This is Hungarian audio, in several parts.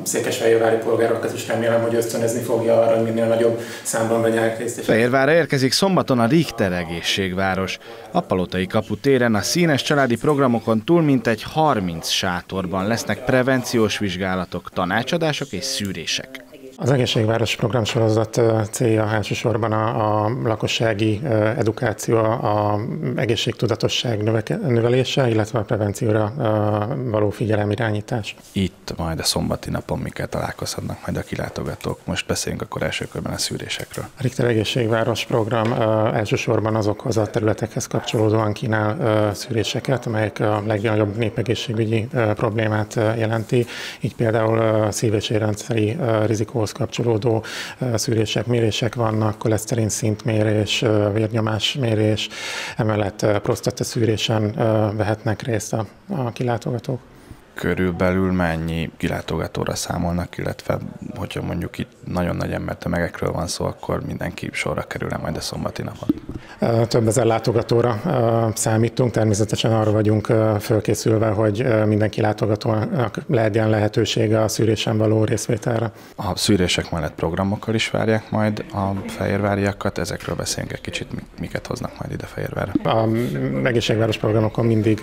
székesfehérvári polgárokat is remélem, hogy ösztönözni fogja arra, hogy minél nagyobb számban vegyenek részt. Fehérvárra érkezik szombaton a Richter egészségváros. A Palotai kapu téren a színes családi programokon túl mintegy 30 sátorban lesznek prevenciós vizsgálatok, tanácsadások és szűrések. Az egészségváros programsorozat célja elsősorban a lakossági edukáció, az egészségtudatosság növelése, illetve a prevencióra való figyelemirányítás. Itt majd a szombati napon mikkel találkozhatnak majd a kilátogatók. Most beszéljünk akkor első körben a szűrésekről. A Richter egészségváros program elsősorban azokhoz a területekhez kapcsolódóan kínál szűréseket, amelyek a legnagyobb népegészségügyi problémát jelenti. Így például szív- és érrendszeri rizikó kapcsolódó szűrések, mérések vannak, koleszterin szintmérés, vérnyomásmérés, emellett prostata szűrésen vehetnek részt a kilátogatók. Körülbelül mennyi kilátogatóra számolnak, illetve hogyha mondjuk itt nagyon nagy embertömegekről van szó, akkor mindenki sorra kerül-e majd a szombati napon? Több ezer látogatóra számítunk, természetesen arra vagyunk fölkészülve, hogy minden kilátogatónak legyen lehetősége a szűrésen való részvételre. A szűrések mellett programokkal is várják majd a fehérváriakat, ezekről beszélünk egy kicsit, miket hoznak majd ide Fehérvárra. A egészségváros programokon mindig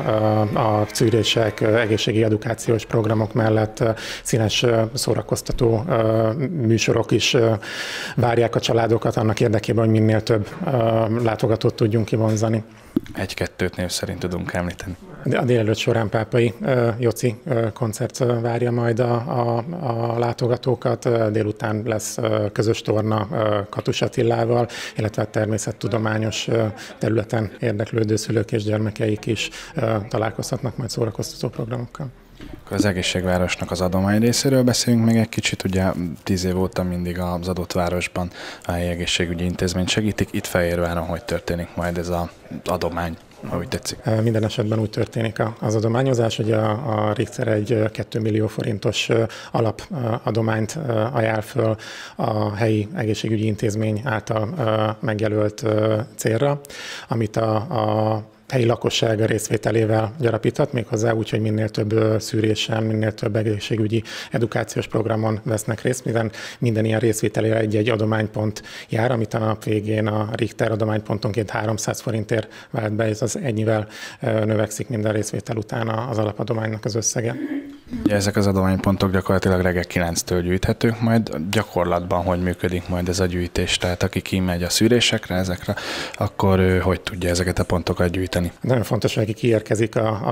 a szűrések, egészségi edukációs programok mellett színes szórakoztató műsorok is várják a családokat annak érdekében, hogy minél több látogatót tudjunk kivonzani. Egy-kettőt név szerint tudunk említeni. A délelőtt során Pápai Joci koncert várja majd a látogatókat, délután lesz közös torna Katus Attilával, illetve természettudományos területen érdeklődő szülők és gyermekeik is találkozhatnak majd szórakoztató programokkal. Az egészségvárosnak az adomány részéről beszélünk még egy kicsit, ugye 10 év óta mindig az adott városban a helyi egészségügyi intézményt segítik, itt Fehérváron hogy történik majd ez az adomány, ahogy tetszik? Minden esetben úgy történik az adományozás, hogy a Richter egy 2 millió forintos alapadományt ajánl föl a helyi egészségügyi intézmény által megjelölt célra, amit a helyi lakosság részvételével gyarapíthat, méghozzá úgy, hogy minél több szűrésen, minél több egészségügyi edukációs programon vesznek részt, mivel minden ilyen részvételére egy adománypont jár, amit a nap végén a Richter adománypontonként 300 forintért vált be, ez az ennyivel növekszik minden részvétel után az alapadománynak az összege. Ugye ezek az adománypontok gyakorlatilag reggel 9-től gyűjthetők, majd gyakorlatban hogy működik majd ez a gyűjtés? Tehát aki kimegy a szűrésekre, ezekre, akkor hogy tudja ezeket a pontokat gyűjteni? Nagyon fontos, hogy aki kiérkezik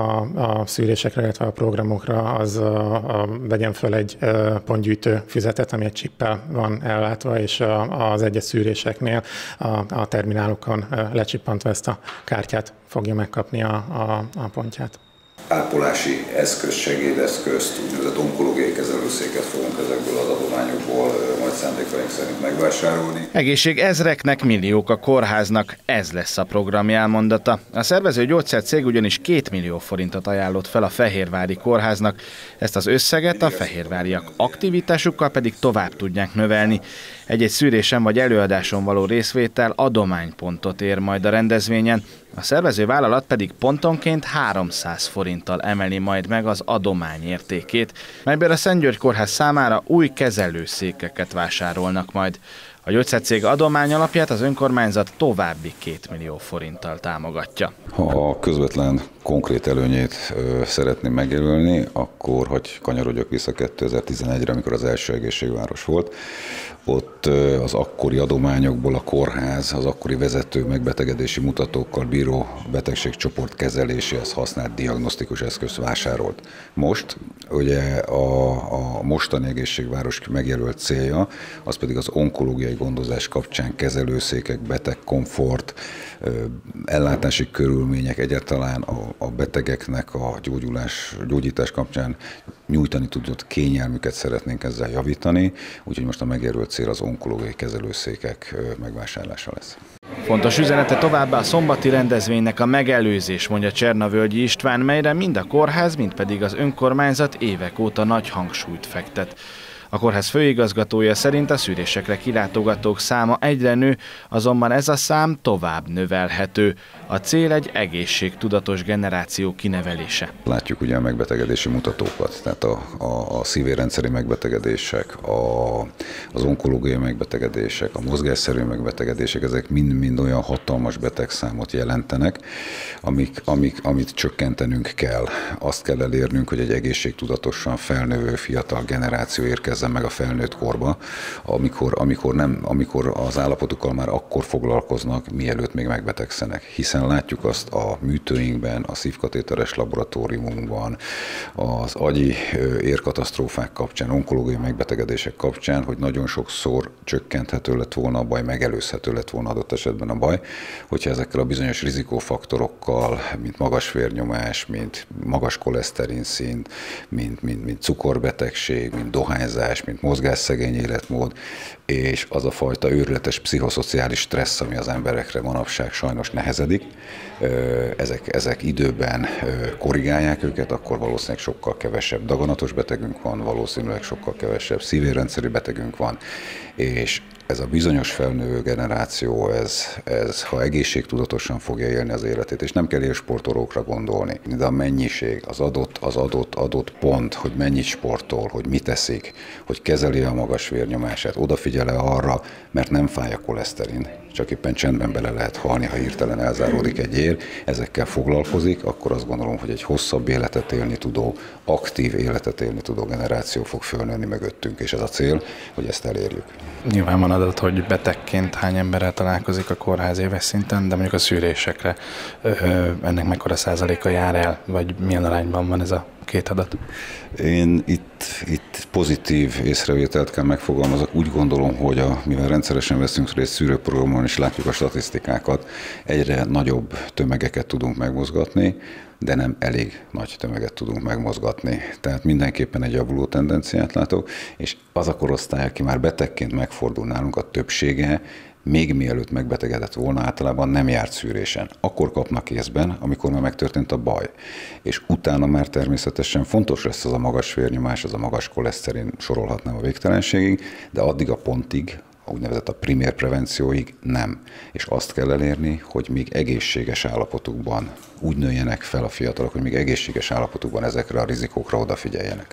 a szűrésekre, illetve a programokra, az vegyen föl egy pontgyűjtő füzetet, ami egy csippel van ellátva, és az egyes szűréseknél a terminálokon lecsippantva ezt a kártyát fogja megkapni a pontját. Ápolási eszközt, segédeszközt, úgynevezett onkológiai kezelőszéket fogunk ezekből az adományokból majd szándékaink szerint megvásárolni. Egészségezreknek, milliók a kórháznak, ez lesz a program elmondata. A szervező gyógyszercég ugyanis 2 millió forintot ajánlott fel a fehérvári kórháznak, ezt az összeget a fehérváriak aktivitásukkal pedig tovább tudják növelni. Egy-egy szűrésen vagy előadáson való részvétel adománypontot ér majd a rendezvényen, a szervező vállalat pedig pontonként 300 forinttal emeli majd meg az adomány értékét, melyből a Szent György Kórház számára új kezelőszékeket vásárolnak majd. A gyógyszercég adomány alapját az önkormányzat további 2 millió forinttal támogatja. Ha a közvetlen konkrét előnyét szeretném megjelölni, akkor hogy kanyarodjak vissza 2011-re, amikor az első egészségváros volt. Ott az akkori adományokból a kórház, az akkori vezető megbetegedési mutatókkal bíró betegségcsoport kezeléséhez használt diagnosztikus eszközt vásárolt. Most ugye a mostani egészségváros megjelölt célja, az pedig az onkológiai gondozás kapcsán kezelőszékek, betegkomfort, ellátási körülmények, egyáltalán a betegeknek a gyógyítás kapcsán nyújtani tudott kényelmüket szeretnénk ezzel javítani, úgyhogy most a megjelölt cél az onkológiai kezelőszékek megvásárlása lesz. Fontos üzenete továbbá a szombati rendezvénynek a megelőzés, mondja Csernavölgyi István, melyre mind a kórház, mind pedig az önkormányzat évek óta nagy hangsúlyt fektet. A kórház főigazgatója szerint a szűrésekre kilátogatók száma egyre nő, azonban ez a szám tovább növelhető. A cél egy egészségtudatos generáció kinevelése. Látjuk ugye a megbetegedési mutatókat, tehát a szívérrendszeri megbetegedések, az onkológiai megbetegedések, a mozgásszerű megbetegedések, ezek mind-mind olyan hatalmas betegszámot jelentenek, amit csökkentenünk kell. Azt kell elérnünk, hogy egy egészségtudatosan felnövő fiatal generáció érkezzen meg a felnőtt korba, amikor az állapotukkal már akkor foglalkoznak, mielőtt még megbetegszenek. Hiszen látjuk azt a műtőinkben, a szívkatéteres laboratóriumunkban, az agyi érkatasztrófák kapcsán, onkológiai megbetegedések kapcsán, hogy nagyon sokszor csökkenthető lett volna a baj, megelőzhető lett volna adott esetben a baj, hogyha ezekkel a bizonyos rizikófaktorokkal, mint magas vérnyomás, mint magas koleszterinszint, mint cukorbetegség, mint dohányzás, mint mozgásszegény életmód, és az a fajta őrületes pszichoszociális stressz, ami az emberekre manapság sajnos nehezedik, ezek időben korrigálják őket, akkor valószínűleg sokkal kevesebb daganatos betegünk van, valószínűleg sokkal kevesebb szívérrendszeri betegünk van, és ez a bizonyos felnövő generáció, ez ha egészségtudatosan fogja élni az életét, és nem kell élsportolókra gondolni, de a mennyiség, az adott pont, hogy mennyit sportol, hogy mit eszik, hogy kezeli a magas vérnyomását, odafigyel arra, mert nem fáj a koleszterin, csak éppen csendben bele lehet halni, ha hirtelen elzáródik egy ér, ezekkel foglalkozik, akkor azt gondolom, hogy egy hosszabb életet élni tudó, aktív életet élni tudó generáció fog fölnőni mögöttünk, és ez a cél, hogy ezt elérjük. Nyilván van adat, hogy betegként hány emberrel találkozik a kórház éves szinten, de mondjuk a szűrésekre ennek mekkora százaléka jár el, vagy milyen arányban van ez a két adat? Én itt pozitív észrevételt kell megfogalmazok. Úgy gondolom, hogy mivel rendszeresen veszünk részt szűrőprogramon és látjuk a statisztikákat, egyre nagyobb tömegeket tudunk megmozgatni, de nem elég nagy tömeget tudunk megmozgatni. Tehát mindenképpen egy javuló tendenciát látok, és az a korosztály, aki már betegként megfordul nálunk, a többsége még mielőtt megbetegedett volna, általában nem járt szűrésen. Akkor kapnak észben, amikor már megtörtént a baj. És utána már természetesen fontos lesz az a magas vérnyomás, az a magas koleszterin, sorolhatnám a végtelenségig, de addig a pontig, úgynevezett a primér prevencióig nem. És azt kell elérni, hogy még egészséges állapotukban úgy nőjenek fel a fiatalok, hogy még egészséges állapotukban ezekre a rizikókra odafigyeljenek.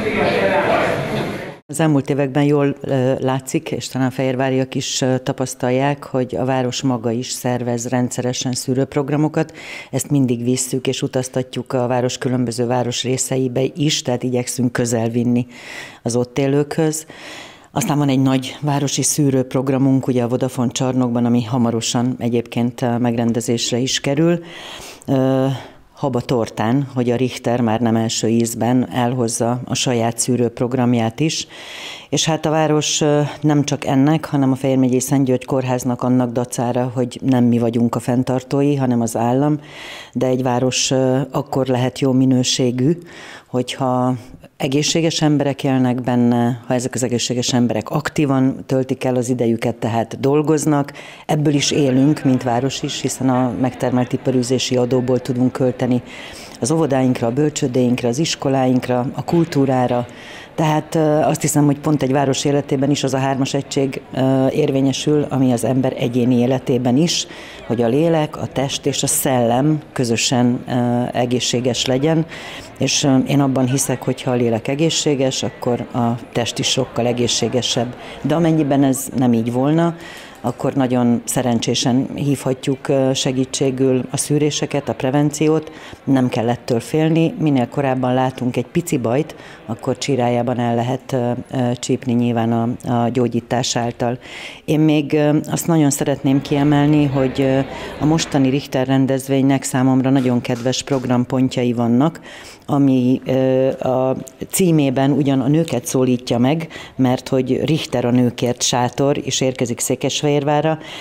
Az elmúlt években jól látszik, és talán fehérváriak is tapasztalják, hogy a város maga is szervez rendszeresen szűrőprogramokat. Ezt mindig visszük és utaztatjuk a város különböző városrészeibe is, tehát igyekszünk közel vinni az ott élőkhöz. Aztán van egy nagy városi szűrőprogramunk, ugye a Vodafone csarnokban, ami hamarosan egyébként megrendezésre is kerül. Haba tortán, hogy a Richter már nem első ízben elhozza a saját szűrőprogramját is, és hát a város nem csak ennek, hanem a Fejér megyei Szent György kórháznak annak dacára, hogy nem mi vagyunk a fenntartói, hanem az állam, de egy város akkor lehet jó minőségű, hogyha egészséges emberek élnek benne, ha ezek az egészséges emberek aktívan töltik el az idejüket, tehát dolgoznak. Ebből is élünk, mint város is, hiszen a megtermelt iparűzési adóból tudunk költeni az óvodáinkra, a bölcsődéinkre, az iskoláinkra, a kultúrára. Tehát azt hiszem, hogy pont egy város életében is az a 3-as egység érvényesül, ami az ember egyéni életében is, hogy a lélek, a test és a szellem közösen egészséges legyen, és én abban hiszek, hogy ha a lélek egészséges, akkor a test is sokkal egészségesebb. De amennyiben ez nem így volna, akkor nagyon szerencsésen hívhatjuk segítségül a szűréseket, a prevenciót, nem kell ettől félni, minél korábban látunk egy pici bajt, akkor csirájában el lehet csípni nyilván a gyógyítás által. Én még azt nagyon szeretném kiemelni, hogy a mostani Richter rendezvénynek számomra nagyon kedves programpontjai vannak, ami a címében ugyan a nőket szólítja meg, mert hogy Richter a nőkért sátor, és érkezik Székesfehérvárra,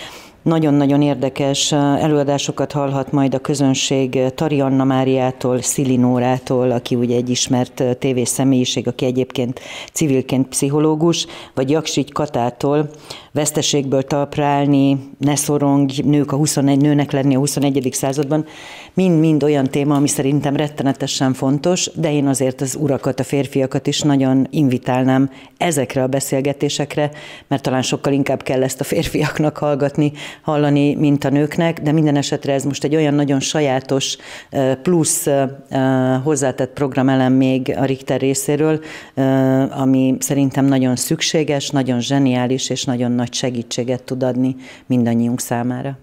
Nagyon-nagyon érdekes előadásokat hallhat majd a közönség Tari Anna Máriától, Szili Nórától, aki ugye egy ismert tévés személyiség, aki egyébként civilként pszichológus, vagy Jaksich Katától, Veszteségből talpra állni, ne szorongj, nőnek lenni a 21. században, mind-mind olyan téma, ami szerintem rettenetesen fontos, de én azért az urakat, a férfiakat is nagyon invitálnám ezekre a beszélgetésekre, mert talán sokkal inkább kell ezt a férfiaknak hallani, mint a nőknek, de minden esetre ez most egy olyan nagyon sajátos plusz hozzátett programelem még a Richter részéről, ami szerintem nagyon szükséges, nagyon zseniális és nagyon nagy segítséget tud adni mindannyiunk számára.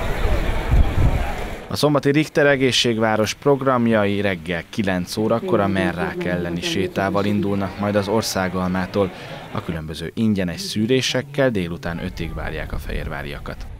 A szombati Richter Egészségváros programjai reggel 9 órakor a merrák elleni sétával indulnak, majd az Országalmától a különböző ingyenes szűrésekkel délután 5-ig várják a fehérváriakat.